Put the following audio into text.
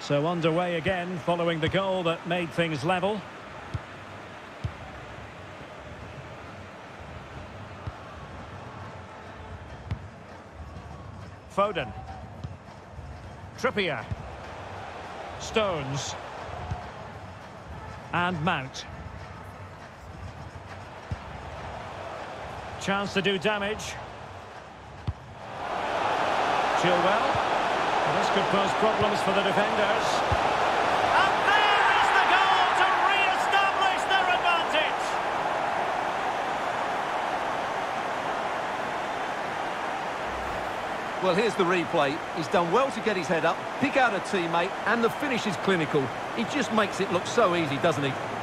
So underway again following the goal that made things level. Foden. Trippier. Stones. And Mount. Chance to do damage. Chilwell. This could pose problems for the defenders. And there is the goal to re-establish their advantage. Well, here's the replay. He's done well to get his head up, pick out a teammate, and the finish is clinical. He just makes it look so easy, doesn't he?